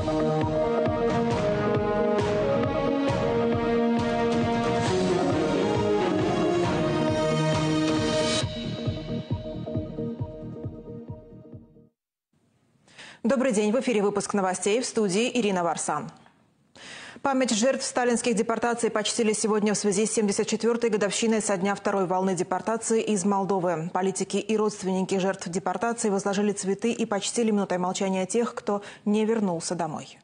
Добрый день. В эфире выпуск новостей, в студии Ирина Варсан. Память жертв сталинских депортаций почтили сегодня в связи с 74-й годовщиной со дня второй волны депортации из Молдовы. Политики и родственники жертв депортации возложили цветы и почтили минутой молчания тех, кто не вернулся домой.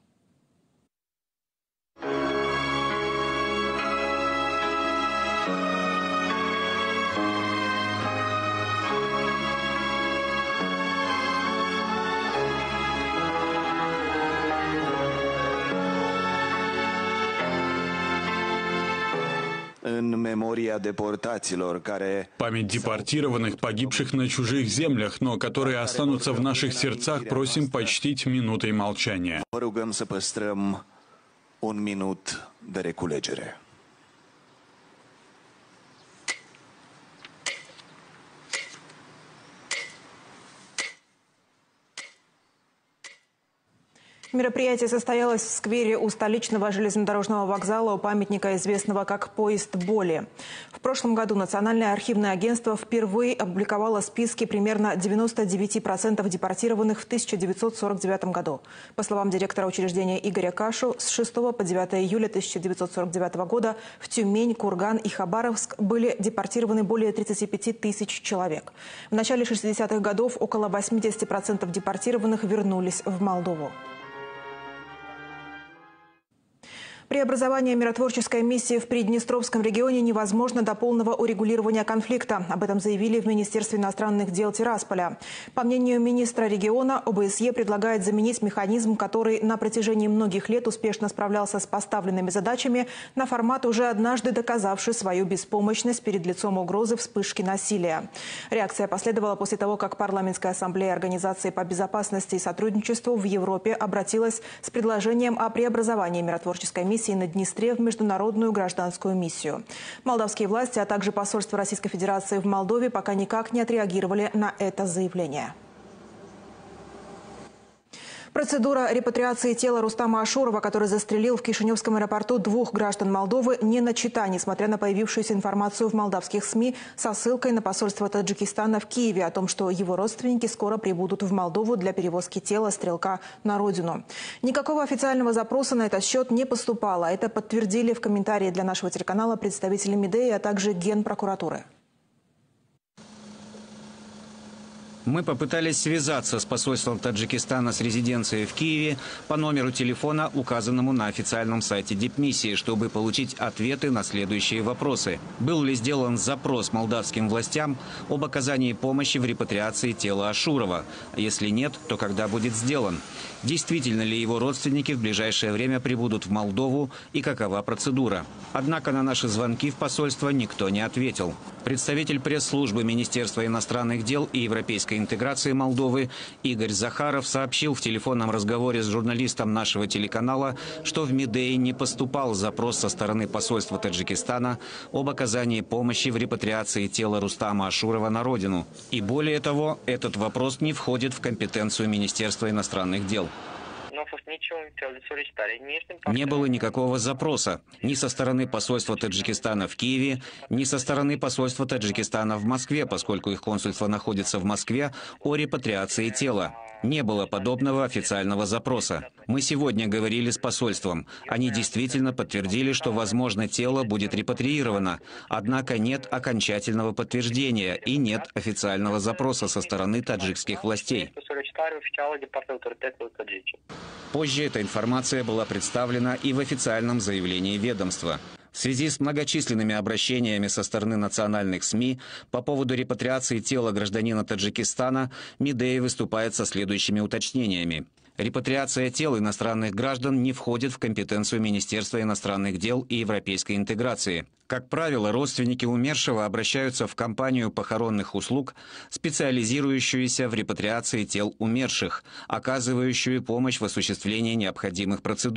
Память депортированных, погибших на чужих землях, но которые останутся в наших сердцах, просим почтить минутой молчания. Мероприятие состоялось в сквере у столичного железнодорожного вокзала у памятника, известного как «Поезд боли». В прошлом году Национальное архивное агентство впервые опубликовало списки примерно 99% депортированных в 1949 году. По словам директора учреждения Игоря Кашу, с 6 по 9 июля 1949 года в Тюмень, Курган и Хабаровск были депортированы более 35 тысяч человек. В начале 60-х годов около 80% депортированных вернулись в Молдову. Преобразование миротворческой миссии в Приднестровском регионе невозможно до полного урегулирования конфликта. Об этом заявили в Министерстве иностранных дел Тирасполя. По мнению министра региона, ОБСЕ предлагает заменить механизм, который на протяжении многих лет успешно справлялся с поставленными задачами, на формат, уже однажды доказавший свою беспомощность перед лицом угрозы вспышки насилия. Реакция последовала после того, как Парламентская ассамблея Организации по безопасности и сотрудничеству в Европе обратилась с предложением о преобразовании миротворческой миссии на Днестре в международную гражданскую миссию. Молдавские власти, а также посольство Российской Федерации в Молдове пока никак не отреагировали на это заявление. Процедура репатриации тела Рустама Ашурова, который застрелил в Кишиневском аэропорту 2 граждан Молдовы, не начата, несмотря на появившуюся информацию в молдавских СМИ со ссылкой на посольство Таджикистана в Киеве о том, что его родственники скоро прибудут в Молдову для перевозки тела стрелка на родину. Никакого официального запроса на этот счет не поступало. Это подтвердили в комментарии для нашего телеканала представители МИДЭИ, а также Генпрокуратуры. Мы попытались связаться с посольством Таджикистана с резиденцией в Киеве по номеру телефона, указанному на официальном сайте дипмиссии, чтобы получить ответы на следующие вопросы. Был ли сделан запрос молдавским властям об оказании помощи в репатриации тела Ашурова? Если нет, то когда будет сделан? Действительно ли его родственники в ближайшее время прибудут в Молдову и какова процедура? Однако на наши звонки в посольство никто не ответил. Представитель пресс-службы Министерства иностранных дел и европейской интеграции Молдовы Игорь Захаров сообщил в телефонном разговоре с журналистом нашего телеканала, что в МИДЭИ не поступал запрос со стороны посольства Таджикистана об оказании помощи в репатриации тела Рустама Ашурова на родину. И более того, этот вопрос не входит в компетенцию Министерства иностранных дел. Не было никакого запроса ни со стороны посольства Таджикистана в Киеве, ни со стороны посольства Таджикистана в Москве, поскольку их консульство находится в Москве, о репатриации тела. Не было подобного официального запроса. Мы сегодня говорили с посольством. Они действительно подтвердили, что, возможно, тело будет репатриировано. Однако нет окончательного подтверждения и нет официального запроса со стороны таджикских властей. Позже эта информация была представлена и в официальном заявлении ведомства. В связи с многочисленными обращениями со стороны национальных СМИ по поводу репатриации тела гражданина Таджикистана, МИДЭИ выступает со следующими уточнениями. Репатриация тел иностранных граждан не входит в компетенцию Министерства иностранных дел и европейской интеграции. Как правило, родственники умершего обращаются в компанию похоронных услуг, специализирующуюся в репатриации тел умерших, оказывающую помощь в осуществлении необходимых процедур.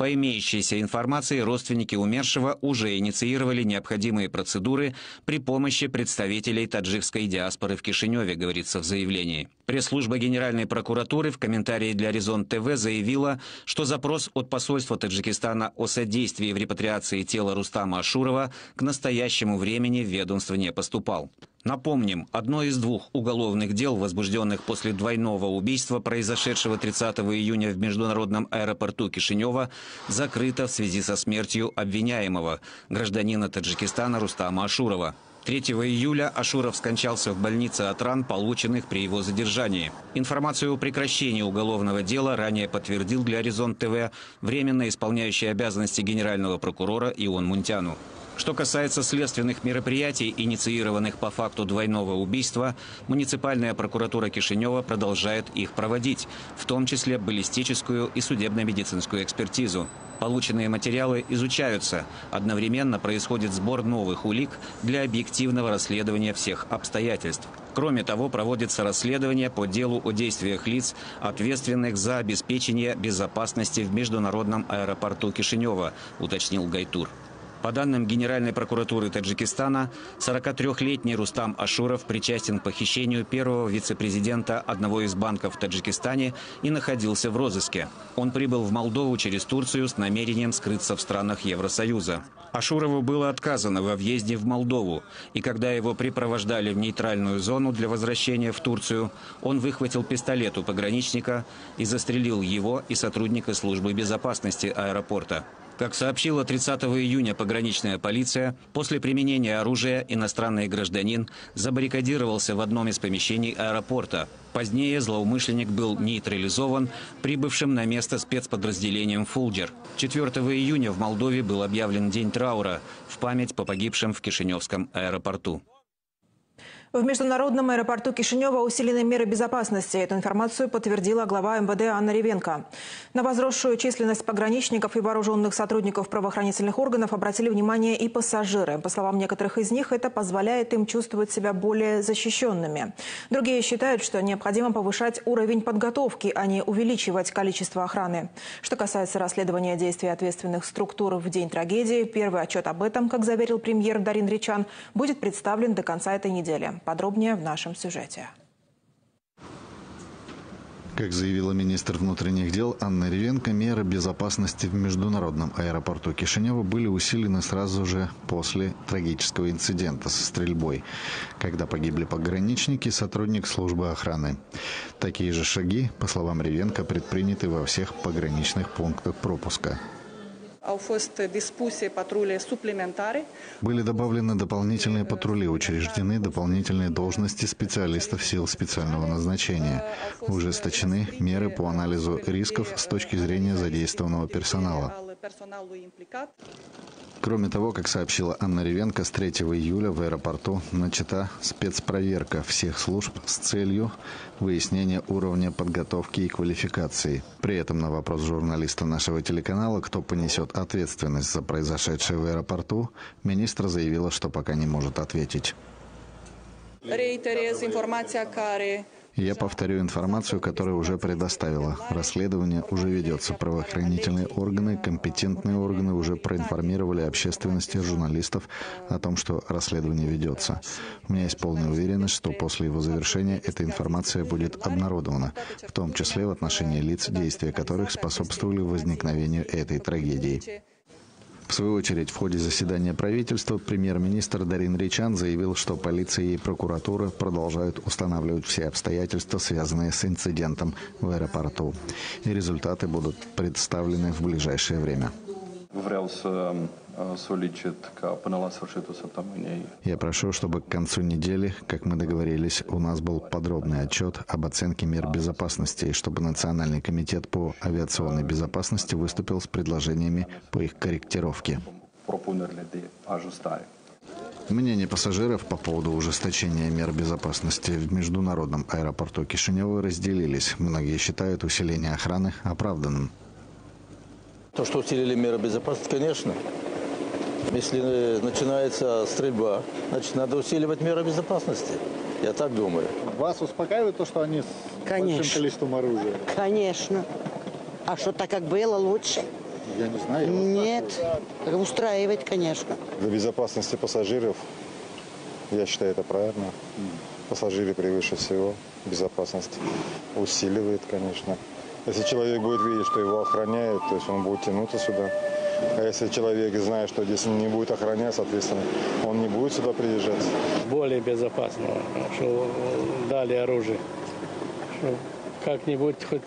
По имеющейся информации, родственники умершего уже инициировали необходимые процедуры при помощи представителей таджикской диаспоры в Кишиневе, говорится в заявлении. Пресс-служба Генеральной прокуратуры в комментарии для «Резон ТВ» заявила, что запрос от посольства Таджикистана о содействии в репатриации тела Рустама Ашурова к настоящему времени в ведомство не поступал. Напомним, одно из двух уголовных дел, возбужденных после двойного убийства, произошедшего 30 июня в международном аэропорту Кишинева, закрыто в связи со смертью обвиняемого, гражданина Таджикистана Рустама Ашурова. 3 июля Ашуров скончался в больнице от ран, полученных при его задержании. Информацию о прекращении уголовного дела ранее подтвердил для «Резон ТВ» временно исполняющий обязанности генерального прокурора Ион Мунтяну. Что касается следственных мероприятий, инициированных по факту двойного убийства, муниципальная прокуратура Кишинева продолжает их проводить, в том числе баллистическую и судебно-медицинскую экспертизу. Полученные материалы изучаются. Одновременно происходит сбор новых улик для объективного расследования всех обстоятельств. Кроме того, проводится расследование по делу о действиях лиц, ответственных за обеспечение безопасности в международном аэропорту Кишинева, уточнил Гайтур. По данным Генеральной прокуратуры Таджикистана, 43-летний Рустам Ашуров причастен к похищению первого вице-президента одного из банков в Таджикистане и находился в розыске. Он прибыл в Молдову через Турцию с намерением скрыться в странах Евросоюза. Ашурову было отказано во въезде в Молдову, и когда его припровождали в нейтральную зону для возвращения в Турцию, он выхватил пистолет у пограничника и застрелил его и сотрудника службы безопасности аэропорта. Как сообщила 30 июня пограничная полиция, после применения оружия иностранный гражданин забаррикадировался в одном из помещений аэропорта. Позднее злоумышленник был нейтрализован прибывшим на место спецподразделением «Фулджер». 4 июня в Молдове был объявлен день траура в память по погибшим в Кишиневском аэропорту. В международном аэропорту Кишинева усилены меры безопасности. Эту информацию подтвердила глава МВД Анна Ревенко. На возросшую численность пограничников и вооруженных сотрудников правоохранительных органов обратили внимание и пассажиры. По словам некоторых из них, это позволяет им чувствовать себя более защищенными. Другие считают, что необходимо повышать уровень подготовки, а не увеличивать количество охраны. Что касается расследования действий ответственных структур в день трагедии, первый отчет об этом, как заверил премьер Дарин Ричан, будет представлен до конца этой недели. Подробнее в нашем сюжете. Как заявила министр внутренних дел Анна Ревенко, меры безопасности в международном аэропорту Кишинева были усилены сразу же после трагического инцидента со стрельбой, когда погибли пограничники и сотрудник службы охраны. Такие же шаги, по словам Ревенко, предприняты во всех пограничных пунктах пропуска. Были добавлены дополнительные патрули, учреждены дополнительные должности специалистов сил специального назначения. Ужесточены меры по анализу рисков с точки зрения задействованного персонала. Кроме того, как сообщила Анна Ревенко, с 3 июля в аэропорту начата спецпроверка всех служб с целью выяснения уровня подготовки и квалификации. При этом на вопрос журналиста нашего телеканала, кто понесет ответственность за произошедшее в аэропорту, министр заявила, что пока не может ответить. Я повторю информацию, которую уже предоставила. Расследование уже ведется. Правоохранительные органы, компетентные органы уже проинформировали общественность и журналистов о том, что расследование ведется. У меня есть полная уверенность, что после его завершения эта информация будет обнародована, в том числе в отношении лиц, действия которых способствовали возникновению этой трагедии. В свою очередь, в ходе заседания правительства премьер-министр Дарин Ричан заявил, что полиция и прокуратура продолжают устанавливать все обстоятельства, связанные с инцидентом в аэропорту. И результаты будут представлены в ближайшее время. Я прошу, чтобы к концу недели, как мы договорились, у нас был подробный отчет об оценке мер безопасности, и чтобы Национальный комитет по авиационной безопасности выступил с предложениями по их корректировке. Мнения пассажиров по поводу ужесточения мер безопасности в международном аэропорту Кишинева разделились. Многие считают усиление охраны оправданным. То, что усилили меры безопасности, конечно. Если начинается стрельба, значит, надо усиливать меры безопасности. Я так думаю. Вас успокаивает то, что они с большим количеством оружия? Конечно. А что так как было лучше? Я не знаю. Нет, устраивать, конечно. Для безопасности пассажиров, я считаю, это правильно. Пассажиры превыше всего, безопасность усиливает, конечно. Если человек будет видеть, что его охраняют, то есть он будет тянуться сюда. А если человек знает, что здесь не будет охранять, соответственно, он не будет сюда приезжать. Более безопасно, что дали оружие. Что как-нибудь хоть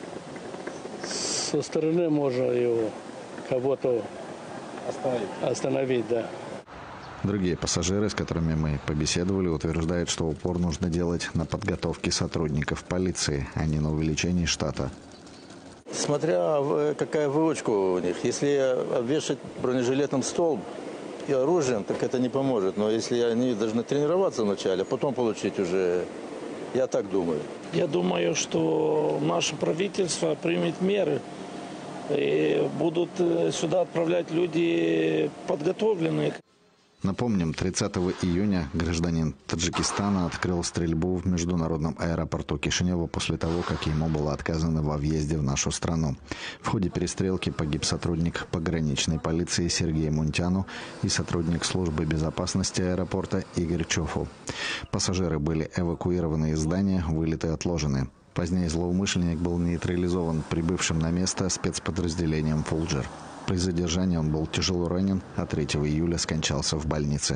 со стороны можно его кого-то остановить, да. Другие пассажиры, с которыми мы побеседовали, утверждают, что упор нужно делать на подготовке сотрудников полиции, а не на увеличении штата. Смотря какая выучка у них. Если обвешать бронежилетом столб и оружием, так это не поможет. Но если они должны тренироваться вначале, а потом получить уже, я так думаю. Я думаю, что наше правительство примет меры и будут сюда отправлять люди подготовленные. Напомним, 30 июня гражданин Таджикистана открыл стрельбу в международном аэропорту Кишинева после того, как ему было отказано во въезде в нашу страну. В ходе перестрелки погиб сотрудник пограничной полиции Сергей Мунтяну и сотрудник службы безопасности аэропорта Игорь Чофу. Пассажиры были эвакуированы из здания, вылеты отложены. Позднее злоумышленник был нейтрализован прибывшим на место спецподразделением «Фулджер». При задержании он был тяжело ранен, а 3 июля скончался в больнице.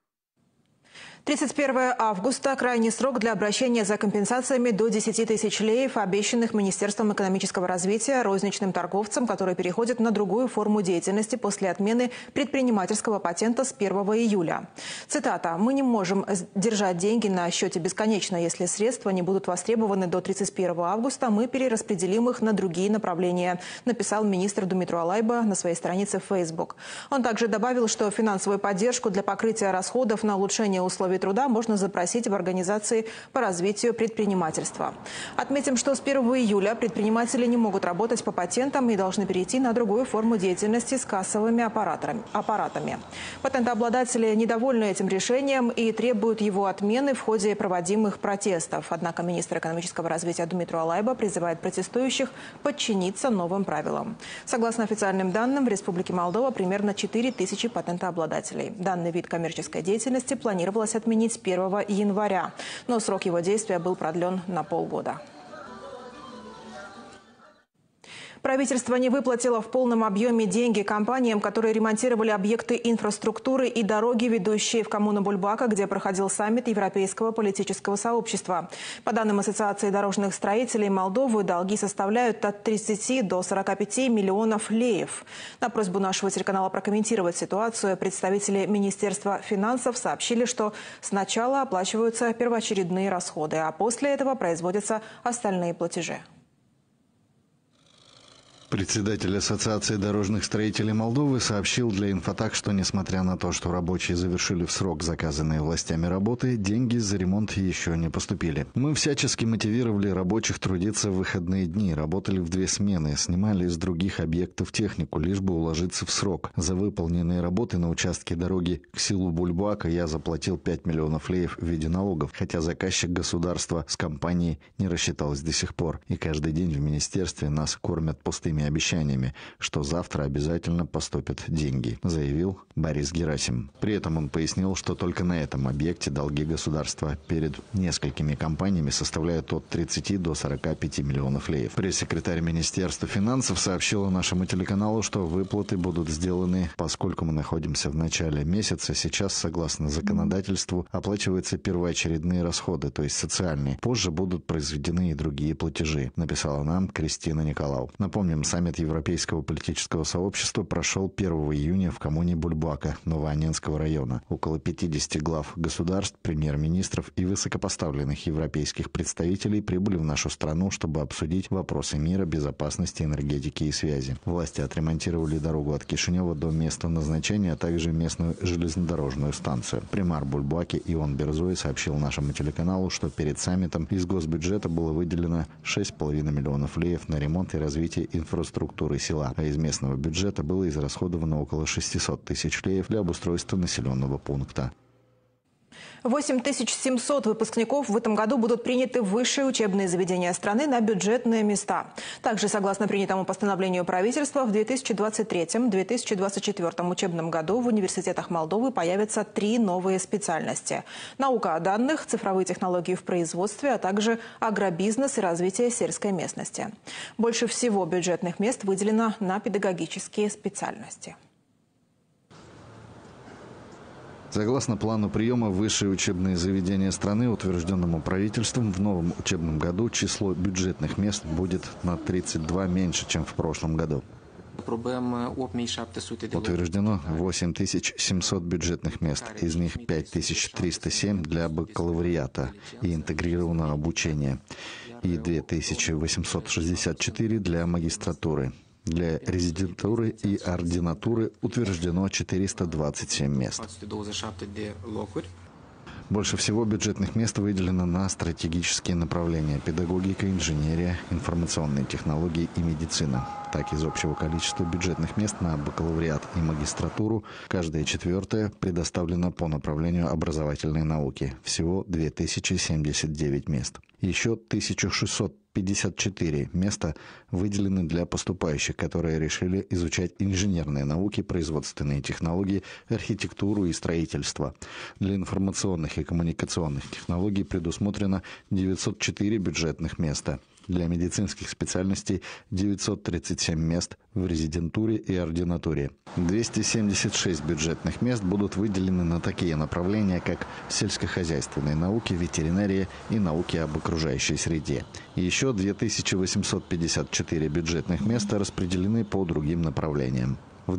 31 августа – крайний срок для обращения за компенсациями до 10 тысяч леев, обещанных Министерством экономического развития розничным торговцам, которые переходят на другую форму деятельности после отмены предпринимательского патента с 1 июля. Цитата. «Мы не можем держать деньги на счете бесконечно. Если средства не будут востребованы до 31 августа, мы перераспределим их на другие направления», написал министр Думитру Алайба на своей странице в Facebook. Он также добавил, что финансовую поддержку для покрытия расходов на улучшение условий труда можно запросить в организации по развитию предпринимательства. Отметим, что с 1 июля предприниматели не могут работать по патентам и должны перейти на другую форму деятельности с кассовыми аппаратами. Патентообладатели недовольны этим решением и требуют его отмены в ходе проводимых протестов. Однако министр экономического развития Думитру Алайба призывает протестующих подчиниться новым правилам. Согласно официальным данным, в Республике Молдова примерно 4000 патентообладателей. Данный вид коммерческой деятельности планировалось отменить с 1 января, но срок его действия был продлен на полгода. Правительство не выплатило в полном объеме деньги компаниям, которые ремонтировали объекты инфраструктуры и дороги, ведущие в коммуну Бульбака, где проходил саммит Европейского политического сообщества. По данным Ассоциации дорожных строителей Молдовы, долги составляют от 30 до 45 миллионов леев. На просьбу нашего телеканала прокомментировать ситуацию представители Министерства финансов сообщили, что сначала оплачиваются первоочередные расходы, а после этого производятся остальные платежи. Председатель Ассоциации дорожных строителей Молдовы сообщил для Инфотак, что несмотря на то, что рабочие завершили в срок заказанные властями работы, деньги за ремонт еще не поступили. Мы всячески мотивировали рабочих трудиться в выходные дни, работали в 2 смены, снимали из других объектов технику, лишь бы уложиться в срок. За выполненные работы на участке дороги к селу Бульбака я заплатил 5 миллионов леев в виде налогов, хотя заказчик государства с компанией не рассчиталось до сих пор. И каждый день в министерстве нас кормят пустыми обещаниями, что завтра обязательно поступят деньги, заявил Борис Герасим. При этом он пояснил, что только на этом объекте долги государства перед несколькими компаниями составляют от 30 до 45 миллионов леев. Пресс-секретарь Министерства финансов сообщила нашему телеканалу, что выплаты будут сделаны, поскольку мы находимся в начале месяца. Сейчас, согласно законодательству, оплачиваются первоочередные расходы, то есть социальные. Позже будут произведены и другие платежи, написала нам Кристина Николау. Напомним, саммит Европейского политического сообщества прошел 1 июня в коммуне Бульбака Новоанненского района. Около 50 глав государств, премьер-министров и высокопоставленных европейских представителей прибыли в нашу страну, чтобы обсудить вопросы мира, безопасности, энергетики и связи. Власти отремонтировали дорогу от Кишинева до места назначения, а также местную железнодорожную станцию. Примар Бульбаки Ион Берзой сообщил нашему телеканалу, что перед саммитом из госбюджета было выделено 6,5 миллионов леев на ремонт и развитие инфраструктуры села, а из местного бюджета было израсходовано около 600 тысяч леев для обустройства населенного пункта. 8700 выпускников в этом году будут приняты в высшие учебные заведения страны на бюджетные места. Также, согласно принятому постановлению правительства, в 2023-2024 учебном году в университетах Молдовы появятся 3 новые специальности. Наука о данных, цифровые технологии в производстве, а также агробизнес и развитие сельской местности. Больше всего бюджетных мест выделено на педагогические специальности. Согласно плану приема в высшие учебные заведения страны, утвержденному правительством, в новом учебном году число бюджетных мест будет на 32 меньше, чем в прошлом году. Утверждено 8700 бюджетных мест, из них 5307 для бакалавриата и интегрированного обучения и 2864 для магистратуры. Для резидентуры и ординатуры утверждено 427 мест. Больше всего бюджетных мест выделено на стратегические направления – педагогика, инженерия, информационные технологии и медицина. Так, из общего количества бюджетных мест на бакалавриат и магистратуру каждое 4-е предоставлено по направлению образовательной науки. Всего 2079 мест. Еще 1654 места выделены для поступающих, которые решили изучать инженерные науки, производственные технологии, архитектуру и строительство. Для информационных и коммуникационных технологий предусмотрено 904 бюджетных места. Для медицинских специальностей 937 мест в резидентуре и ординатуре. 276 бюджетных мест будут выделены на такие направления, как сельскохозяйственные науки, ветеринария и науки об окружающей среде. И еще 2854 бюджетных места распределены по другим направлениям. В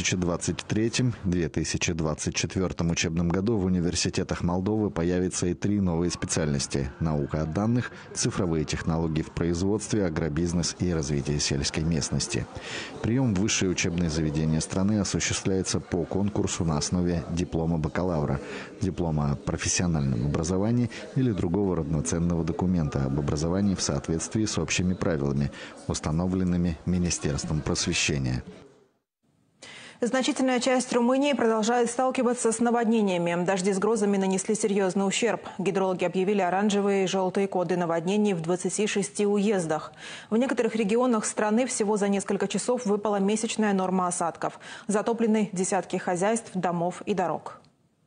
2023-2024 учебном году в университетах Молдовы появятся и 3 новые специальности – наука о данных, цифровые технологии в производстве, агробизнес и развитие сельской местности. Прием в высшие учебные заведения страны осуществляется по конкурсу на основе диплома бакалавра, диплома о профессиональном образовании или другого равноценного документа об образовании в соответствии с общими правилами, установленными Министерством просвещения. Значительная часть Румынии продолжает сталкиваться с наводнениями. Дожди с грозами нанесли серьезный ущерб. Гидрологи объявили оранжевые и желтые коды наводнений в 26 уездах. В некоторых регионах страны всего за несколько часов выпала месячная норма осадков. Затоплены десятки хозяйств, домов и дорог.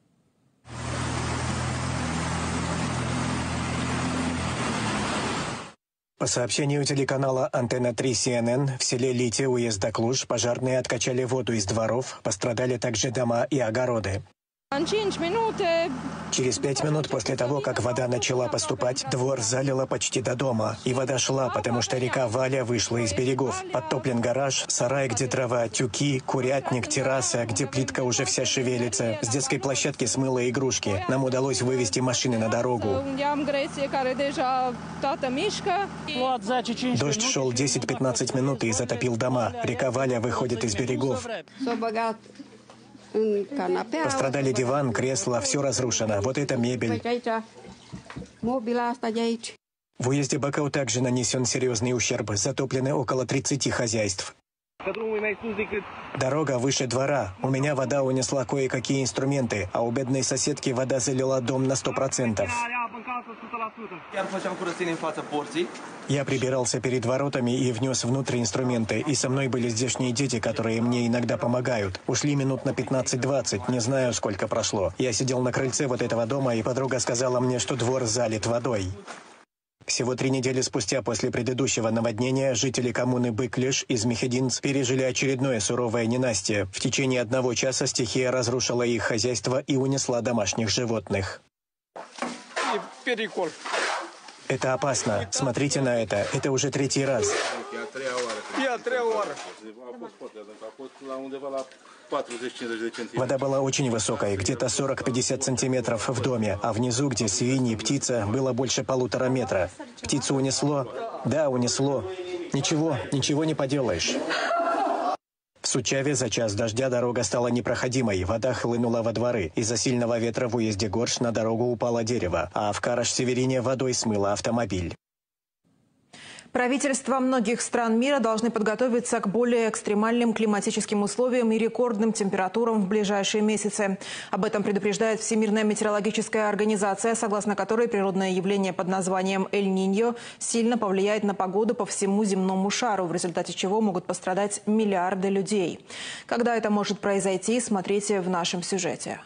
По сообщению телеканала «Антенна-3» CNN, в селе Лите, уезда Клуж, пожарные откачали воду из дворов, пострадали также дома и огороды. Через 5 минут после того, как вода начала поступать, двор залило почти до дома. И вода шла, потому что река Валя вышла из берегов. Подтоплен гараж, сарай, где дрова, тюки, курятник, терраса, где плитка уже вся шевелится. С детской площадки смыло игрушки. Нам удалось вывести машины на дорогу. Дождь шел 10-15 минут и затопил дома. Река Валя выходит из берегов. Пострадали диван, кресло, все разрушено. Вот это мебель. В уезде Бакау также нанесен серьезный ущерб. Затоплены около 30 хозяйств. Дорога выше двора. У меня вода унесла кое-какие инструменты, а у бедной соседки вода залила дом на 100%. Я прибирался перед воротами и внес внутрь инструменты, и со мной были здешние дети, которые мне иногда помогают. Ушли минут на 15-20, не знаю, сколько прошло. Я сидел на крыльце вот этого дома, и подруга сказала мне, что двор залит водой. Всего 3 недели спустя после предыдущего наводнения жители коммуны Быклиш из Мехединц пережили очередное суровое ненастье. В течение 1 часа стихия разрушила их хозяйство и унесла домашних животных. Это опасно. Смотрите на это. Это уже 3-й раз. Вода была очень высокой, где-то 40-50 сантиметров в доме, а внизу, где свиньи, птица, было больше 1,5 метра. Птицу унесло? Да, унесло. Ничего не поделаешь. В Сучаве за час дождя дорога стала непроходимой, вода хлынула во дворы. Из-за сильного ветра в уезде Горш на дорогу упало дерево, а в Караш-Северине водой смыло автомобиль. Правительства многих стран мира должны подготовиться к более экстремальным климатическим условиям и рекордным температурам в ближайшие месяцы. Об этом предупреждает Всемирная метеорологическая организация, согласно которой природное явление под названием Эль-Ниньо сильно повлияет на погоду по всему земному шару, в результате чего могут пострадать миллиарды людей. Когда это может произойти, смотрите в нашем сюжете.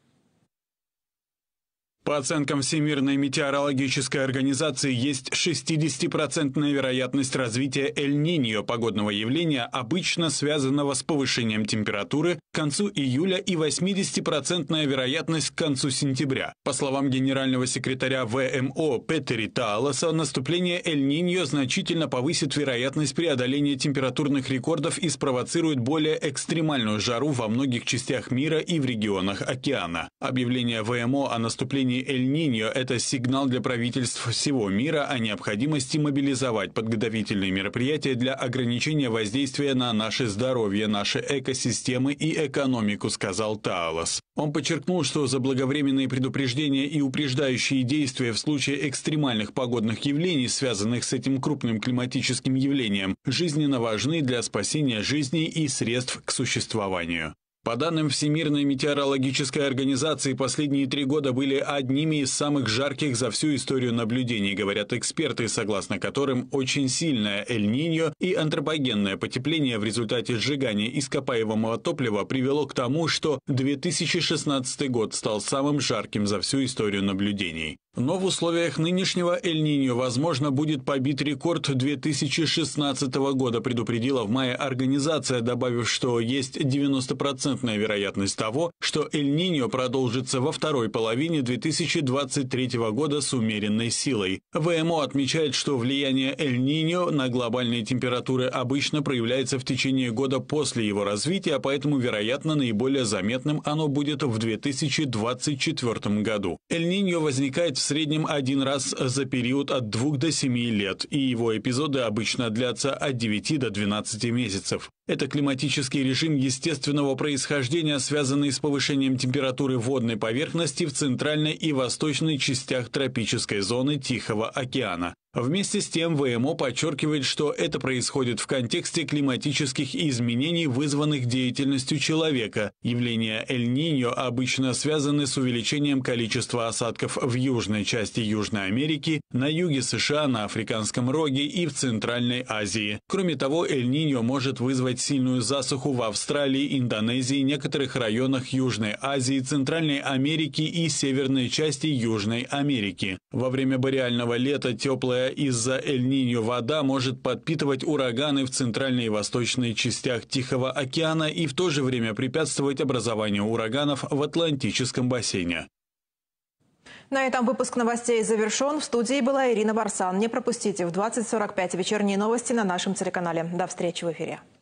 По оценкам Всемирной метеорологической организации, есть 60% вероятность развития Эль-Ниньо, погодного явления, обычно связанного с повышением температуры к концу июля, и 80% вероятность к концу сентября. По словам генерального секретаря ВМО Петери Тааласа, наступление Эль-Ниньо значительно повысит вероятность преодоления температурных рекордов и спровоцирует более экстремальную жару во многих частях мира и в регионах океана. Объявление ВМО о наступлении Эль-Ниньо – это сигнал для правительств всего мира о необходимости мобилизовать подготовительные мероприятия для ограничения воздействия на наше здоровье, наши экосистемы и экономику, сказал Таалас. Он подчеркнул, что заблаговременные предупреждения и упреждающие действия в случае экстремальных погодных явлений, связанных с этим крупным климатическим явлением, жизненно важны для спасения жизней и средств к существованию. По данным Всемирной метеорологической организации, последние 3 года были одними из самых жарких за всю историю наблюдений, говорят эксперты, согласно которым очень сильное Эль-Ниньо и антропогенное потепление в результате сжигания ископаемого топлива привело к тому, что 2016 год стал самым жарким за всю историю наблюдений. Но в условиях нынешнего Эль-Ниньо, возможно, будет побит рекорд 2016 года, предупредила в мае организация, добавив, что есть 90% вероятность того, что Эль-Ниньо продолжится во второй половине 2023 года с умеренной силой. ВМО отмечает, что влияние Эль-Ниньо на глобальные температуры обычно проявляется в течение года после его развития, поэтому, вероятно, наиболее заметным оно будет в 2024 году. Эль-Ниньо возникает в среднем один раз за период от 2 до 7 лет, и его эпизоды обычно длятся от 9 до 12 месяцев. Это климатический режим естественного происхождения, связанный с повышением температуры водной поверхности в центральной и восточной частях тропической зоны Тихого океана. Вместе с тем ВМО подчеркивает, что это происходит в контексте климатических изменений, вызванных деятельностью человека. Явления Эль-Ниньо обычно связаны с увеличением количества осадков в южной части Южной Америки, на юге США, на Африканском роге и в Центральной Азии. Кроме того, Эль-Ниньо может вызвать сильную засуху в Австралии, Индонезии, некоторых районах Южной Азии, Центральной Америки и северной части Южной Америки. Во время бореального лета теплая из-за Эль-Ниньо вода может подпитывать ураганы в центральной и восточной частях Тихого океана и в то же время препятствовать образованию ураганов в Атлантическом бассейне. На этом выпуск новостей завершен. В студии была Ирина Барсан. Не пропустите в 20:45 вечерние новости на нашем телеканале. До встречи в эфире.